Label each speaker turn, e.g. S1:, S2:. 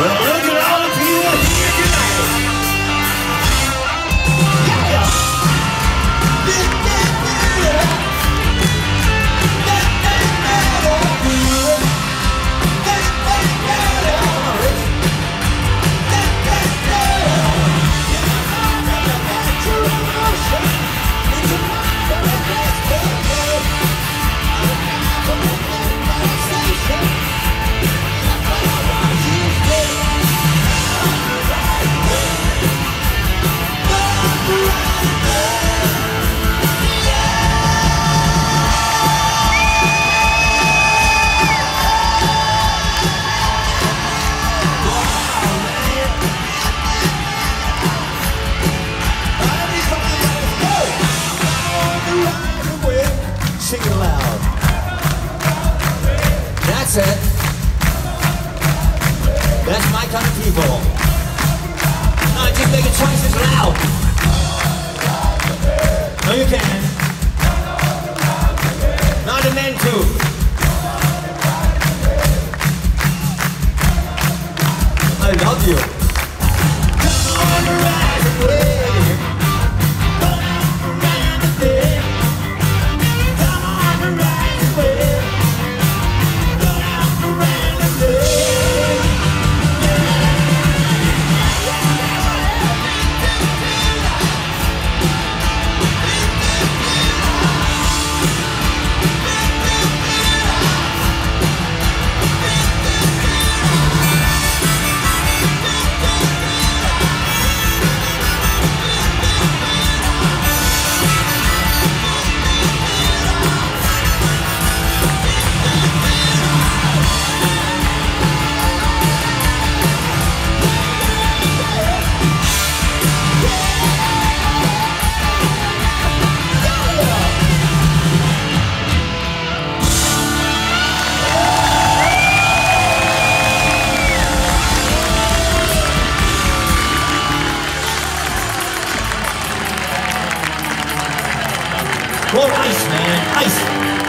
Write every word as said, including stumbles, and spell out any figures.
S1: Well, look at all the people here tonight. Yeah. Sing it loud. That's it. That's my kind of people. No, just make it twice as loud. No, you can. Not the men too. I love you. Come on, rise away. More ice, man, ice.